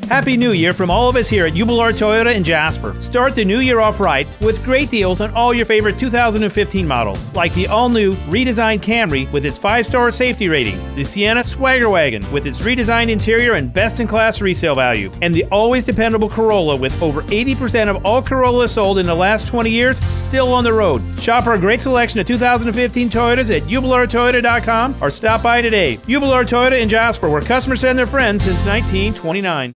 Happy New Year from all of us here at Jubilar Toyota in Jasper. Start the new year off right with great deals on all your favorite 2015 models, like the all-new redesigned Camry with its 5-star safety rating, the Sienna Swagger Wagon with its redesigned interior and best-in-class resale value, and the always dependable Corolla with over 80% of all Corollas sold in the last 20 years still on the road. Shop our great selection of 2015 Toyotas at jubilartoyota.com or stop by today. Jubilar Toyota in Jasper, where customers send their friends since 1929.